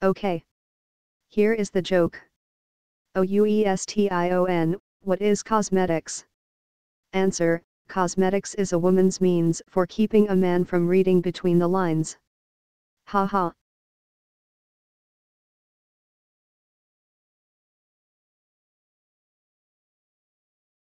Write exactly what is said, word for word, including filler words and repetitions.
Okay. Here is the joke. OUESTION, what is cosmetics? Answer, cosmetics is a woman's means for keeping a man from reading between the lines. Ha ha.